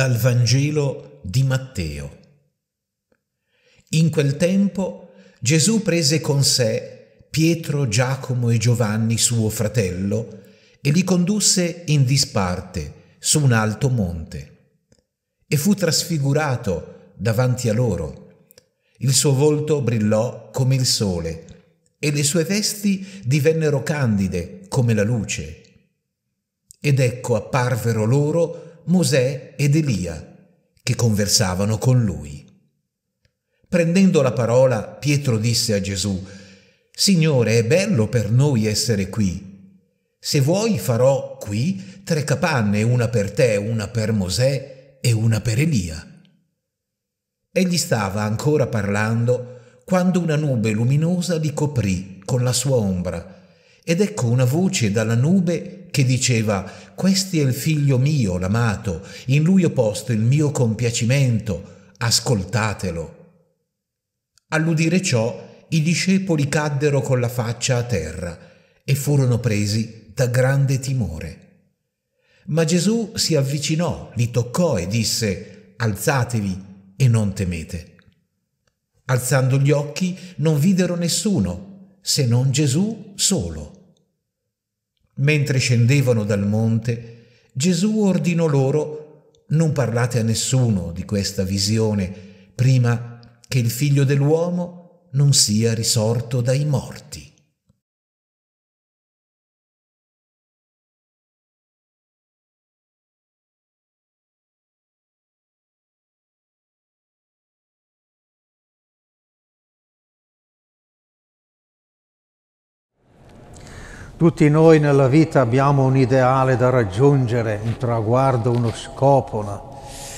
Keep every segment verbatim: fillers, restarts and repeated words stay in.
Dal Vangelo di Matteo. In quel tempo Gesù prese con sé Pietro, Giacomo e Giovanni suo fratello e li condusse in disparte su un alto monte. E fu trasfigurato davanti a loro. Il suo volto brillò come il sole e le sue vesti divennero candide come la luce. Ed ecco apparvero loro Mosè ed Elia, che conversavano con lui. Prendendo la parola, Pietro disse a Gesù: «Signore, è bello per noi essere qui. Se vuoi farò qui tre capanne, una per te, una per Mosè e una per Elia». Egli stava ancora parlando quando una nube luminosa li coprì con la sua ombra, ed ecco una voce dalla nube che diceva: «Questi è il figlio mio, l'amato, in lui ho posto il mio compiacimento, ascoltatelo». All'udire ciò, i discepoli caddero con la faccia a terra e furono presi da grande timore. Ma Gesù si avvicinò, li toccò e disse: «Alzatevi e non temete». Alzando gli occhi non videro nessuno, se non Gesù solo. Mentre scendevano dal monte, Gesù ordinò loro: «Non parlate a nessuno di questa visione, prima che il Figlio dell'uomo non sia risorto dai morti». Tutti noi nella vita abbiamo un ideale da raggiungere, un traguardo, uno scopo, no?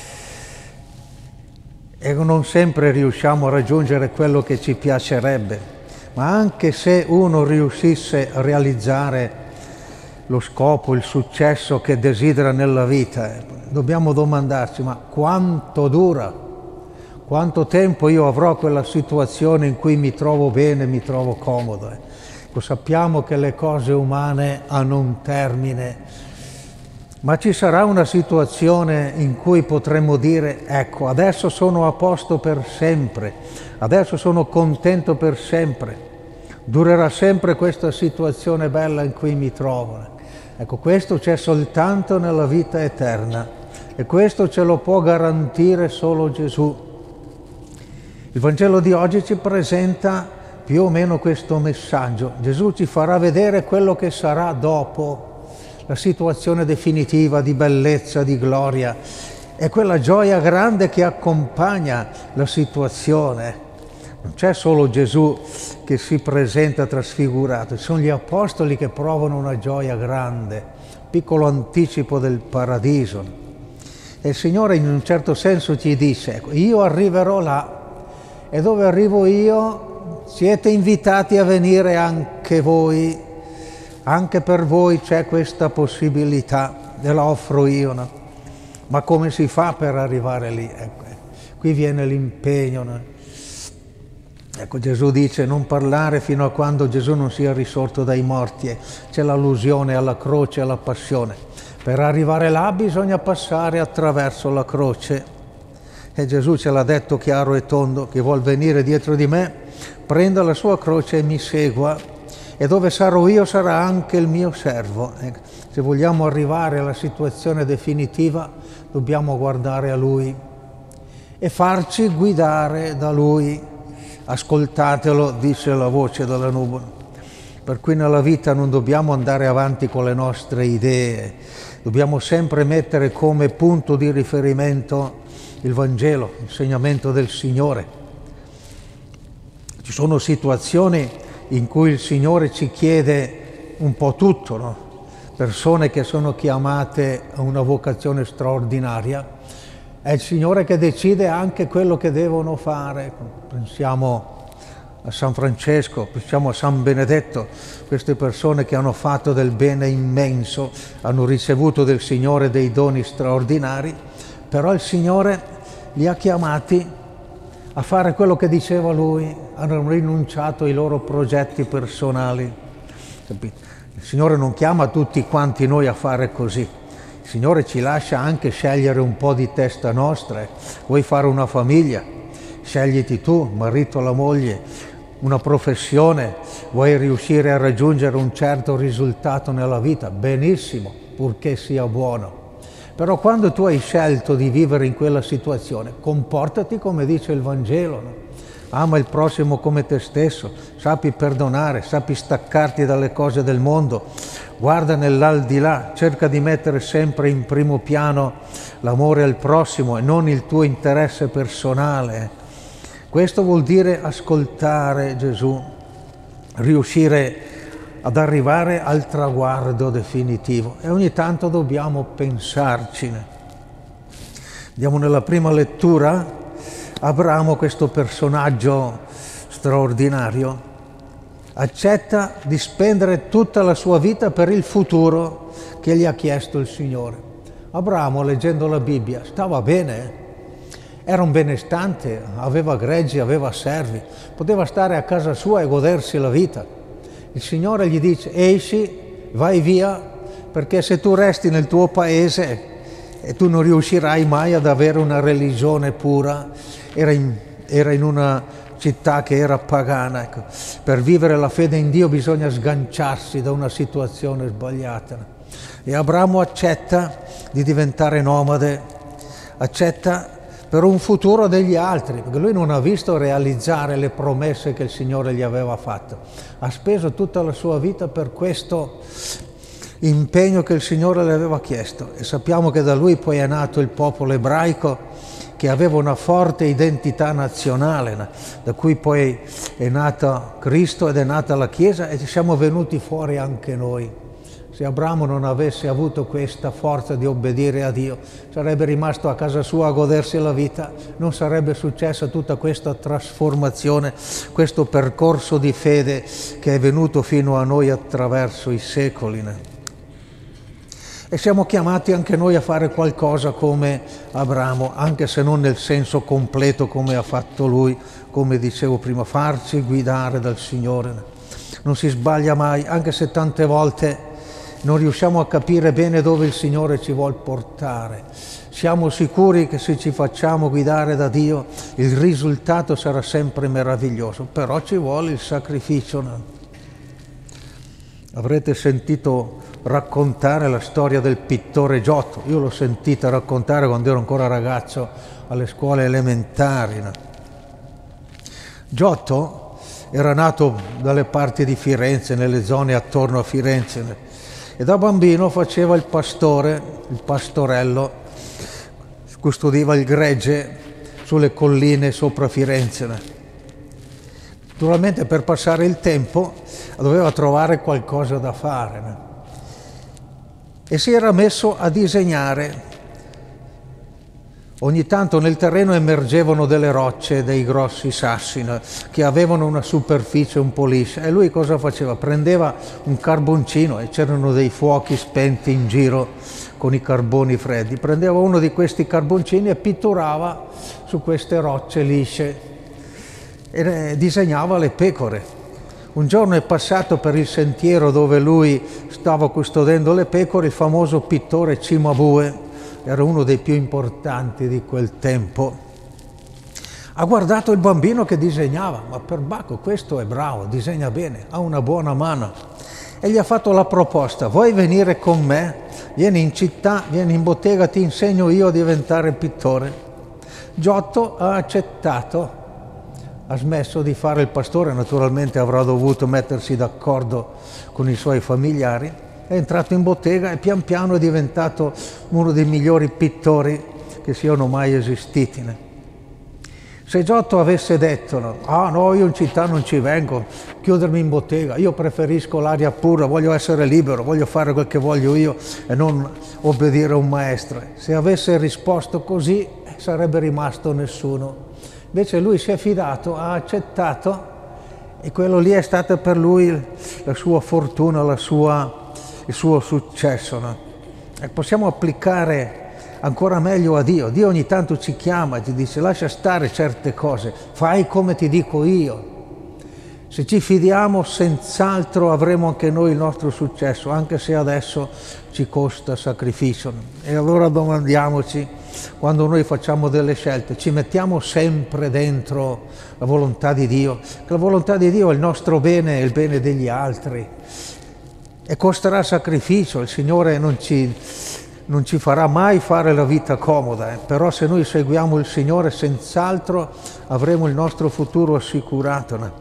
E non sempre riusciamo a raggiungere quello che ci piacerebbe, ma anche se uno riuscisse a realizzare lo scopo, il successo che desidera nella vita, dobbiamo domandarci: ma quanto dura? Quanto tempo io avrò quella situazione in cui mi trovo bene, mi trovo comodo? Sappiamo che le cose umane hanno un termine, ma ci sarà una situazione in cui potremmo dire: ecco, adesso sono a posto per sempre, adesso sono contento per sempre, durerà sempre questa situazione bella in cui mi trovo. Ecco, questo c'è soltanto nella vita eterna e questo ce lo può garantire solo Gesù. Il Vangelo di oggi ci presenta più o meno questo messaggio. Gesù ci farà vedere quello che sarà dopo, la situazione definitiva di bellezza, di gloria, e quella gioia grande che accompagna la situazione. Non c'è solo Gesù che si presenta trasfigurato, sono gli apostoli che provano una gioia grande, piccolo anticipo del paradiso. E il Signore in un certo senso ci dice: ecco, io arriverò là, e dove arrivo io siete invitati a venire anche voi, anche per voi c'è questa possibilità, ve la offro io, no? Ma come si fa per arrivare lì? Ecco, qui viene l'impegno, no? Ecco, Gesù dice: non parlare fino a quando Gesù non sia risorto dai morti. C'è l'allusione alla croce, alla passione. Per arrivare là bisogna passare attraverso la croce. E Gesù ce l'ha detto chiaro e tondo: chi vuol venire dietro di me, prenda la sua croce e mi segua, e dove sarò io sarà anche il mio servo. Se vogliamo arrivare alla situazione definitiva, dobbiamo guardare a Lui e farci guidare da Lui. Ascoltatelo, dice la voce dalla nuvola. Per cui nella vita non dobbiamo andare avanti con le nostre idee, dobbiamo sempre mettere come punto di riferimento il Vangelo, l'insegnamento del Signore. Ci sono situazioni in cui il Signore ci chiede un po' tutto, no? Persone che sono chiamate a una vocazione straordinaria, è il Signore che decide anche quello che devono fare. Pensiamo a San Francesco, pensiamo a San Benedetto, queste persone che hanno fatto del bene immenso, hanno ricevuto del Signore dei doni straordinari, però il Signore li ha chiamati a fare quello che diceva Lui, hanno rinunciato ai loro progetti personali. Capite? Il Signore non chiama tutti quanti noi a fare così. Il Signore ci lascia anche scegliere un po' di testa nostra. Vuoi fare una famiglia? Scegliti tu, marito o la moglie, una professione, vuoi riuscire a raggiungere un certo risultato nella vita? Benissimo, purché sia buono. Però quando tu hai scelto di vivere in quella situazione, comportati come dice il Vangelo, no? Ama il prossimo come te stesso, sappi perdonare, sappi staccarti dalle cose del mondo, guarda nell'aldilà, cerca di mettere sempre in primo piano l'amore al prossimo e non il tuo interesse personale. Questo vuol dire ascoltare Gesù, riuscire ad arrivare al traguardo definitivo e ogni tanto dobbiamo pensarcene. Andiamo nella prima lettura. Abramo, questo personaggio straordinario, accetta di spendere tutta la sua vita per il futuro che gli ha chiesto il Signore. Abramo, leggendo la Bibbia, stava bene, era un benestante, aveva greggi, aveva servi, poteva stare a casa sua e godersi la vita. Il Signore gli dice: esci, vai via, perché se tu resti nel tuo paese e tu non riuscirai mai ad avere una religione pura. Era in, era in una città che era pagana. Ecco. Per vivere la fede in Dio bisogna sganciarsi da una situazione sbagliata. E Abramo accetta di diventare nomade, accetta per un futuro degli altri, perché lui non ha visto realizzare le promesse che il Signore gli aveva fatto. Ha speso tutta la sua vita per questo impegno che il Signore le aveva chiesto. E sappiamo che da lui poi è nato il popolo ebraico, che aveva una forte identità nazionale, da cui poi è nato Cristo ed è nata la Chiesa e ci siamo venuti fuori anche noi. Se Abramo non avesse avuto questa forza di obbedire a Dio, sarebbe rimasto a casa sua a godersi la vita, non sarebbe successa tutta questa trasformazione, questo percorso di fede che è venuto fino a noi attraverso i secoli. E siamo chiamati anche noi a fare qualcosa come Abramo, anche se non nel senso completo come ha fatto lui, come dicevo prima, farci guidare dal Signore. Non si sbaglia mai, anche se tante volte non riusciamo a capire bene dove il Signore ci vuol portare. Siamo sicuri che se ci facciamo guidare da Dio il risultato sarà sempre meraviglioso, però ci vuole il sacrificio. Avrete sentito raccontare la storia del pittore Giotto. Io l'ho sentita raccontare quando ero ancora ragazzo alle scuole elementari. Giotto era nato dalle parti di Firenze, nelle zone attorno a Firenze, e da bambino faceva il pastore, il pastorello, custodiva il gregge sulle colline sopra Firenze. Naturalmente per passare il tempo doveva trovare qualcosa da fare e si era messo a disegnare. Ogni tanto nel terreno emergevano delle rocce, dei grossi sassi che avevano una superficie un po' liscia, e lui cosa faceva? Prendeva un carboncino, e c'erano dei fuochi spenti in giro con i carboni freddi, prendeva uno di questi carboncini e pitturava su queste rocce lisce e disegnava le pecore. Un giorno è passato per il sentiero dove lui stava custodendo le pecore il famoso pittore Cimabue, era uno dei più importanti di quel tempo. Ha guardato il bambino che disegnava, ma per Bacco questo è bravo, disegna bene, ha una buona mano, e gli ha fatto la proposta: vuoi venire con me? Vieni in città, vieni in bottega, ti insegno io a diventare pittore. Giotto ha accettato. Ha smesso di fare il pastore, naturalmente avrà dovuto mettersi d'accordo con i suoi familiari, è entrato in bottega e pian piano è diventato uno dei migliori pittori che siano mai esistiti. Se Giotto avesse detto: no, ah no, io in città non ci vengo, chiudermi in bottega, io preferisco l'aria pura, voglio essere libero, voglio fare quel che voglio io e non obbedire a un maestro. Se avesse risposto così sarebbe rimasto nessuno. Invece lui si è fidato, ha accettato, e quello lì è stato per lui la sua fortuna, la sua, il suo successo. No? E possiamo applicare ancora meglio a Dio. Dio ogni tanto ci chiama e ti dice: lascia stare certe cose, fai come ti dico io. Se ci fidiamo, senz'altro avremo anche noi il nostro successo, anche se adesso ci costa sacrificio. E allora domandiamoci, quando noi facciamo delle scelte, ci mettiamo sempre dentro la volontà di Dio, che la volontà di Dio è il nostro bene e il bene degli altri. E costerà sacrificio, il Signore non ci, non ci farà mai fare la vita comoda, eh? Però se noi seguiamo il Signore, senz'altro avremo il nostro futuro assicurato. No?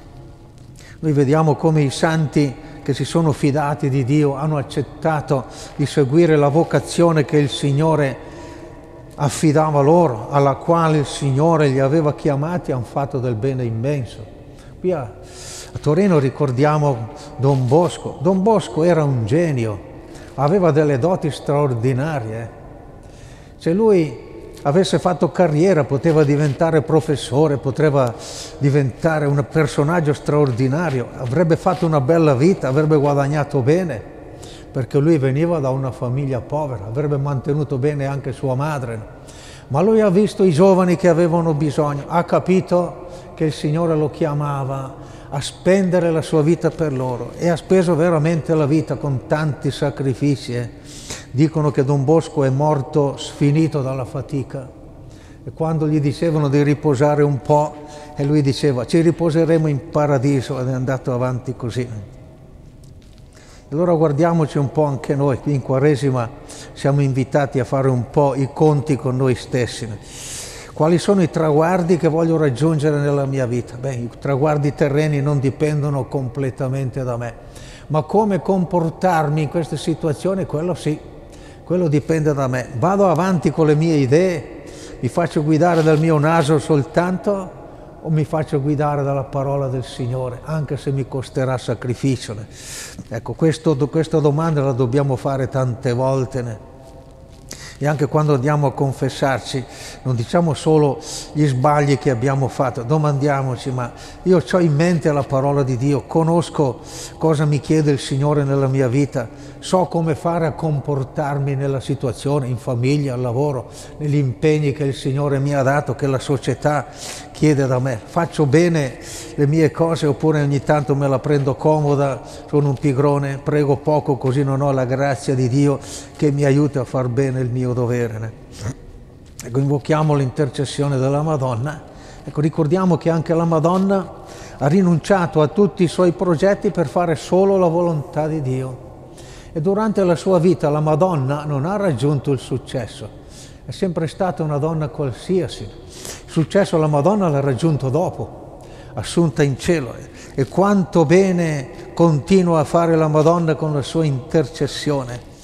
Noi vediamo come i santi che si sono fidati di Dio hanno accettato di seguire la vocazione che il Signore affidava loro, alla quale il Signore li aveva chiamati, hanno fatto del bene immenso. Qui a, a Torino ricordiamo Don Bosco. Don Bosco era un genio, aveva delle doti straordinarie. Se lui avesse fatto carriera, poteva diventare professore, poteva diventare un personaggio straordinario, avrebbe fatto una bella vita, avrebbe guadagnato bene, perché lui veniva da una famiglia povera, avrebbe mantenuto bene anche sua madre. Ma lui ha visto i giovani che avevano bisogno, ha capito che il Signore lo chiamava a spendere la sua vita per loro e ha speso veramente la vita con tanti sacrifici. Eh. Dicono che Don Bosco è morto sfinito dalla fatica e quando gli dicevano di riposare un po' e lui diceva ci riposeremo in paradiso, ed è andato avanti così. Allora guardiamoci un po' anche noi, qui in Quaresima siamo invitati a fare un po' i conti con noi stessi. Quali sono i traguardi che voglio raggiungere nella mia vita? Beh, i traguardi terreni non dipendono completamente da me, ma come comportarmi in queste situazioni, quello sì, quello dipende da me. Vado avanti con le mie idee, mi faccio guidare dal mio naso soltanto o mi faccio guidare dalla parola del Signore, anche se mi costerà sacrificio? Ecco, questo, questa domanda la dobbiamo fare tante volte. Ne? E anche quando andiamo a confessarci, non diciamo solo gli sbagli che abbiamo fatto, domandiamoci, ma io ho in mente la parola di Dio, conosco cosa mi chiede il Signore nella mia vita, so come fare a comportarmi nella situazione, in famiglia, al lavoro, negli impegni che il Signore mi ha dato, che la società chiede da me. Faccio bene le mie cose oppure ogni tanto me la prendo comoda, sono un pigrone, prego poco così non ho la grazia di Dio che mi aiuta a far bene il mio dovere. Ne? Ecco, invochiamo l'intercessione della Madonna. Ecco, ricordiamo che anche la Madonna ha rinunciato a tutti i suoi progetti per fare solo la volontà di Dio. E durante la sua vita la Madonna non ha raggiunto il successo, è sempre stata una donna qualsiasi. Il successo la Madonna l'ha raggiunto dopo, assunta in cielo. E quanto bene continua a fare la Madonna con la sua intercessione.